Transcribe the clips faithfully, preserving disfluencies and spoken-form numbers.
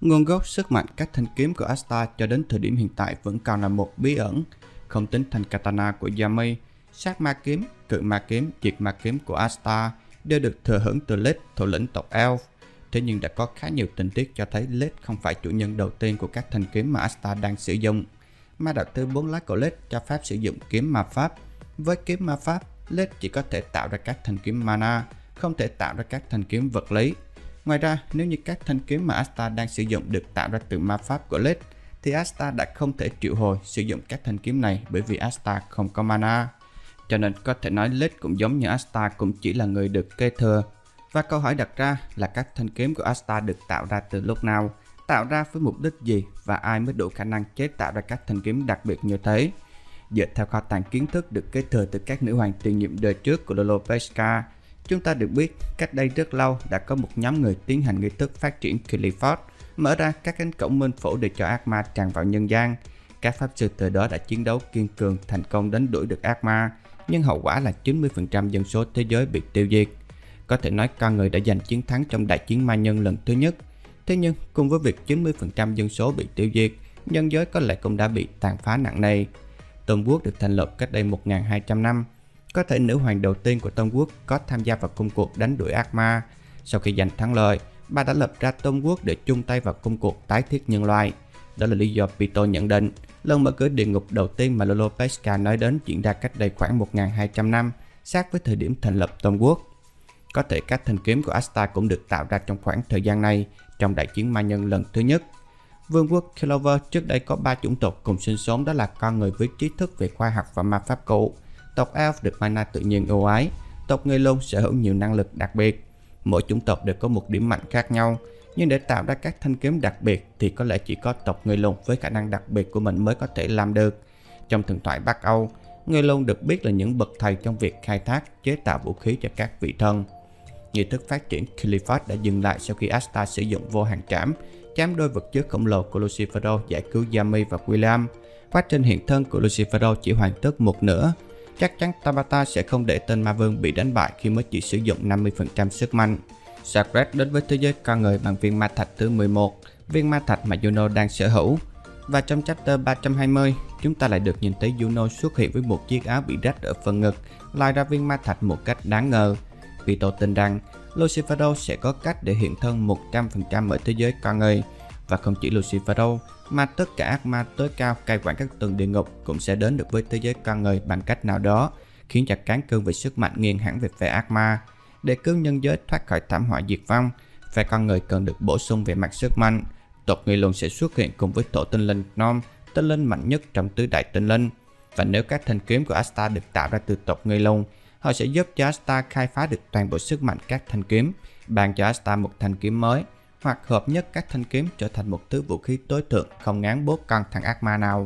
Nguồn gốc sức mạnh các thanh kiếm của Asta cho đến thời điểm hiện tại vẫn còn là một bí ẩn. Không tính thanh katana của Yami, sát ma kiếm, cự ma kiếm, diệt ma kiếm của Asta đều được thừa hưởng từ Lich, thủ lĩnh tộc Elf. Thế nhưng đã có khá nhiều tình tiết cho thấy Lich không phải chủ nhân đầu tiên của các thanh kiếm mà Asta đang sử dụng. Ma đạo thứ bốn lá của Lich cho phép sử dụng kiếm ma pháp. Với kiếm ma pháp, Lich chỉ có thể tạo ra các thanh kiếm mana, không thể tạo ra các thanh kiếm vật lý. Ngoài ra, nếu như các thanh kiếm mà Asta đang sử dụng được tạo ra từ ma pháp của Lich, thì Asta đã không thể triệu hồi sử dụng các thanh kiếm này bởi vì Asta không có mana. Cho nên có thể nói Lich cũng giống như Asta cũng chỉ là người được kế thừa. Và câu hỏi đặt ra là các thanh kiếm của Asta được tạo ra từ lúc nào, tạo ra với mục đích gì và ai mới đủ khả năng chế tạo ra các thanh kiếm đặc biệt như thế. Dựa theo kho tàng kiến thức được kế thừa từ các nữ hoàng tiền nhiệm đời trước của Lolopeshka, chúng ta được biết cách đây rất lâu đã có một nhóm người tiến hành nghi thức phát triển Qliphort, mở ra các cánh cổng minh phủ để cho ác ma tràn vào nhân gian. Các pháp sư từ đó đã chiến đấu kiên cường thành công đánh đuổi được ác ma, nhưng hậu quả là chín mươi phần trăm dân số thế giới bị tiêu diệt. Có thể nói con người đã giành chiến thắng trong đại chiến ma nhân lần thứ nhất. Thế nhưng cùng với việc chín mươi phần trăm dân số bị tiêu diệt, nhân giới có lẽ cũng đã bị tàn phá nặng nề. Tôn quốc được thành lập cách đây một nghìn hai trăm năm. Có thể nữ hoàng đầu tiên của Tôn quốc có tham gia vào công cuộc đánh đuổi ác ma. Sau khi giành thắng lợi, bà đã lập ra Tôn quốc để chung tay vào công cuộc tái thiết nhân loại. Đó là lý do Pito nhận định lần mở cửa địa ngục đầu tiên mà Lolopeshka nói đến diễn ra cách đây khoảng một nghìn hai trăm năm, sát với thời điểm thành lập Tôn quốc. Có thể các thanh kiếm của Asta cũng được tạo ra trong khoảng thời gian này, trong đại chiến ma nhân lần thứ nhất. Vương quốc Clover trước đây có ba chủng tộc cùng sinh sống, đó là con người với trí thức về khoa học và ma pháp cụ, tộc Elf được mana tự nhiên ưu ái, tộc người Lôn sở hữu nhiều năng lực đặc biệt. Mỗi chủng tộc đều có một điểm mạnh khác nhau, nhưng để tạo ra các thanh kiếm đặc biệt thì có lẽ chỉ có tộc người Lôn với khả năng đặc biệt của mình mới có thể làm được. Trong thần thoại Bắc Âu, người Lôn được biết là những bậc thầy trong việc khai thác, chế tạo vũ khí cho các vị thần. Nghi thức phát triển Qliphort đã dừng lại sau khi Asta sử dụng vô hạn trảm, chém đôi vật chứa khổng lồ của Lucifero giải cứu Yami và William. Quá trình hiện thân của Lucifero chỉ hoàn tất một nửa. Chắc chắn Tabata sẽ không để tên ma vương bị đánh bại khi mới chỉ sử dụng năm mươi phần trăm sức mạnh. Sacred đến với thế giới con người bằng viên ma thạch thứ mười một, viên ma thạch mà Juno đang sở hữu. Và trong chapter ba trăm hai mươi, chúng ta lại được nhìn thấy Juno xuất hiện với một chiếc áo bị rách ở phần ngực, lai ra viên ma thạch một cách đáng ngờ. Pito tin rằng Lucifero sẽ có cách để hiện thân một trăm phần trăm ở thế giới con người. Và không chỉ Lucifero, mà tất cả ác ma tối cao cai quản các tầng địa ngục cũng sẽ đến được với thế giới con người bằng cách nào đó, khiến cho cán cân về sức mạnh nghiêng hẳn về phe ác ma. Để cứu nhân giới thoát khỏi thảm họa diệt vong, phe con người cần được bổ sung về mặt sức mạnh. Tộc người luôn sẽ xuất hiện cùng với tổ tinh linh Gnome, tinh linh mạnh nhất trong tứ đại tinh linh. Và nếu các thanh kiếm của Asta được tạo ra từ tộc người lùn, họ sẽ giúp cho Asta khai phá được toàn bộ sức mạnh các thanh kiếm, ban cho Asta một thanh kiếm mới, hoặc hợp nhất các thanh kiếm trở thành một thứ vũ khí tối thượng không ngán bốt con thằng ác ma nào.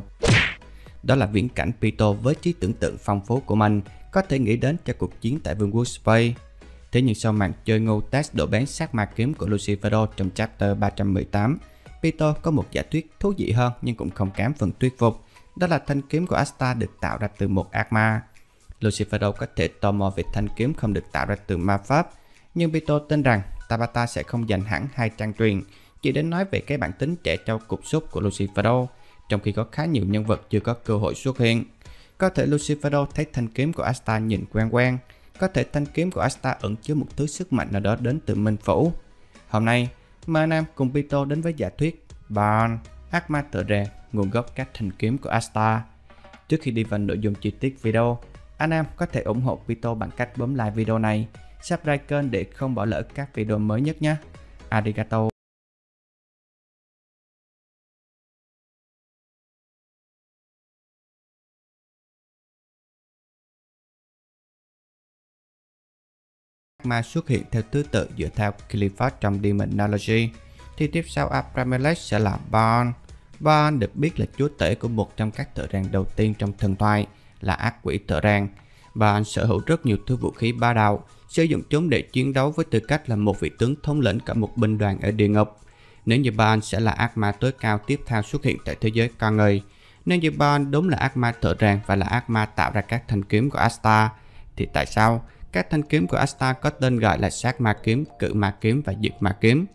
Đó là viễn cảnh Pito với trí tưởng tượng phong phú của mình có thể nghĩ đến cho cuộc chiến tại vương quốc Space. Thế nhưng sau màn chơi ngu test độ bén sát ma kiếm của Lucifero trong chapter ba trăm mười tám, Pito có một giả thuyết thú vị hơn nhưng cũng không kém phần thuyết phục. Đó là thanh kiếm của Asta được tạo ra từ một ác ma. Lucifero có thể tò mò về thanh kiếm không được tạo ra từ ma pháp, nhưng Pito tin rằng Tabata sẽ không dành hẳn hai trang truyền chỉ để nói về cái bản tính trẻ trâu cục súc của Lucifero, trong khi có khá nhiều nhân vật chưa có cơ hội xuất hiện. Có thể Lucifero thấy thanh kiếm của Asta nhìn quen quen, có thể thanh kiếm của Asta ẩn chứa một thứ sức mạnh nào đó đến từ Minh Phủ. Hôm nay, mời anh em cùng Pito đến với giả thuyết Barn, ác ma tựa rè, nguồn gốc các thanh kiếm của Asta. Trước khi đi vào nội dung chi tiết video, anh em có thể ủng hộ Pito bằng cách bấm like video này, subscribe kênh để không bỏ lỡ các video mới nhất nhé. Arigato. Ma xuất hiện theo thứ tự dựa theo Qliphort trong Demonology, thì tiếp sau Abramelech sẽ là Barn. Barn được biết là chúa tể của một trong các thợ rèn đầu tiên trong thần thoại, là ác quỷ thợ rèn. Barn sở hữu rất nhiều thứ vũ khí ba đạo, sử dụng chúng để chiến đấu với tư cách là một vị tướng thống lĩnh cả một binh đoàn ở địa ngục. Nếu như Barn sẽ là ác ma tối cao tiếp theo xuất hiện tại thế giới con người, nếu như Barn đúng là ác ma thợ rèn và là ác ma tạo ra các thanh kiếm của Asta, thì tại sao các thanh kiếm của Asta có tên gọi là sát ma kiếm, cự ma kiếm và diệt ma kiếm?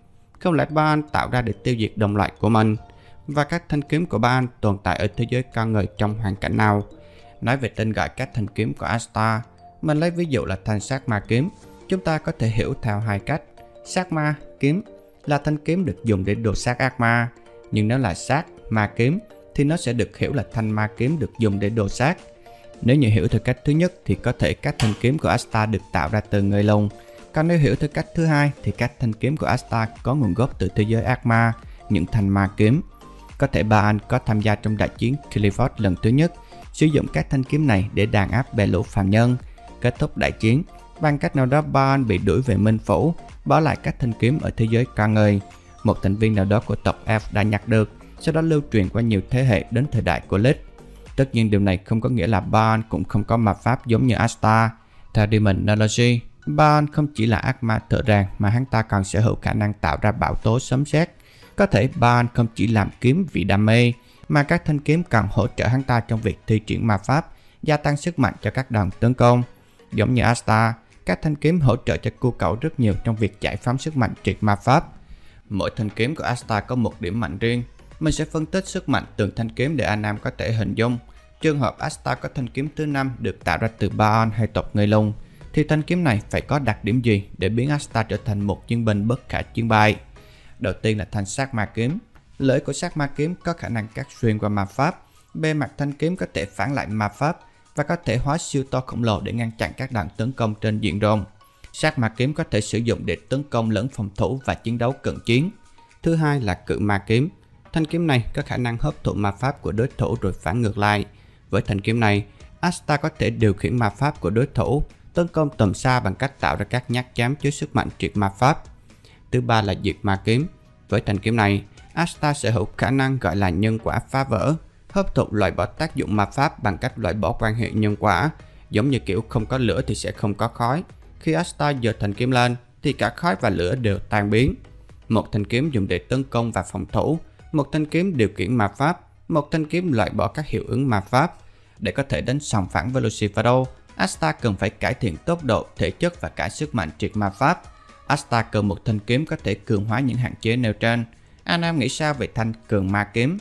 Không lẽ Baal tạo ra để tiêu diệt đồng loại của mình? Và các thanh kiếm của Baal tồn tại ở thế giới con người trong hoàn cảnh nào? Nói về tên gọi các thanh kiếm của Astar, mình lấy ví dụ là thanh sát ma kiếm. Chúng ta có thể hiểu theo hai cách. Sát ma kiếm là thanh kiếm được dùng để đồ sát ác ma, nhưng nếu là sát ma kiếm thì nó sẽ được hiểu là thanh ma kiếm được dùng để đồ sát. Nếu như hiểu theo cách thứ nhất thì có thể các thanh kiếm của Astar được tạo ra từ người lùn. Còn nếu hiểu theo cách thứ hai thì các thanh kiếm của Astar có nguồn gốc từ thế giới ác ma, những thanh ma kiếm. Có thể Baal có tham gia trong đại chiến Qliphoth lần thứ nhất, sử dụng các thanh kiếm này để đàn áp bè lũ phàm nhân. Kết thúc đại chiến, bằng cách nào đó Baal bị đuổi về Minh Phủ, bỏ lại các thanh kiếm ở thế giới con người. Một thành viên nào đó của tộc Elf đã nhặt được, sau đó lưu truyền qua nhiều thế hệ đến thời đại của Lich. Tất nhiên điều này không có nghĩa là Baal cũng không có ma pháp giống như Astar. Theo Demonology, Baal không chỉ là ác ma thợ rèn mà hắn ta còn sở hữu khả năng tạo ra bão tố sấm sét. Có thể Baal không chỉ làm kiếm vì đam mê, mà các thanh kiếm còn hỗ trợ hắn ta trong việc thi triển ma pháp, gia tăng sức mạnh cho các đòn tấn công. Giống như Astar, các thanh kiếm hỗ trợ cho cu cậu rất nhiều trong việc giải phóng sức mạnh triệt ma pháp. Mỗi thanh kiếm của Astar có một điểm mạnh riêng. Mình sẽ phân tích sức mạnh từng thanh kiếm để anh em có thể hình dung. Trường hợp Astar có thanh kiếm thứ năm được tạo ra từ Baal hay tộc người lùn, thì thanh kiếm này phải có đặc điểm gì để biến Astar trở thành một chiến binh bất khả chiến bại? Đầu tiên là thanh sát ma kiếm. Lưỡi của sát ma kiếm có khả năng cắt xuyên qua ma pháp. Bề mặt thanh kiếm có thể phản lại ma pháp và có thể hóa siêu to khổng lồ để ngăn chặn các đòn tấn công trên diện rộng. Sát ma kiếm có thể sử dụng để tấn công lẫn phòng thủ và chiến đấu cận chiến. Thứ hai là cự ma kiếm. Thanh kiếm này có khả năng hấp thụ ma pháp của đối thủ rồi phản ngược lại. Với thanh kiếm này, Astar có thể điều khiển ma pháp của đối thủ, tấn công tầm xa bằng cách tạo ra các nhát chém chứa sức mạnh triệt ma pháp. Thứ ba là diệt ma kiếm. Với thanh kiếm này, Astar sở hữu khả năng gọi là nhân quả phá vỡ, hấp thụ loại bỏ tác dụng ma pháp bằng cách loại bỏ quan hệ nhân quả, giống như kiểu không có lửa thì sẽ không có khói. Khi Astar giơ thanh kiếm lên thì cả khói và lửa đều tan biến. Một thanh kiếm dùng để tấn công và phòng thủ, một thanh kiếm điều khiển ma pháp, một thanh kiếm loại bỏ các hiệu ứng ma pháp. Để có thể đánh sòng phẳng với Lucifero, Astar cần phải cải thiện tốc độ, thể chất và cả sức mạnh triệt ma pháp. Astar cần một thanh kiếm có thể cường hóa những hạn chế nêu trên. Anh em nghĩ sao về thanh cường ma kiếm?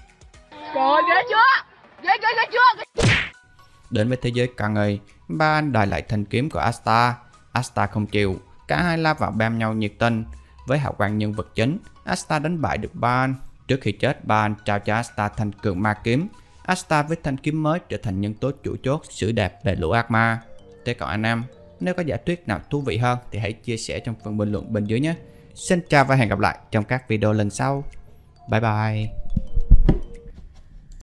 Trời ghê chưa? Ghê ghê ghê chưa? Đến với thế giới con người, Baal đòi lại thanh kiếm của Astar. Astar không chịu, cả hai la vào bam nhau nhiệt tình. Với hào quang nhân vật chính, Astar đánh bại được Baal. Trước khi chết, Baal trao cho Astar thanh cường ma kiếm. Astar với thanh kiếm mới trở thành nhân tố chủ chốt xử đẹp bè lũ ác ma. Thế còn anh em, nếu có giả thuyết nào thú vị hơn thì hãy chia sẻ trong phần bình luận bên dưới nhé. Xin chào và hẹn gặp lại trong các video lần sau. Bye bye.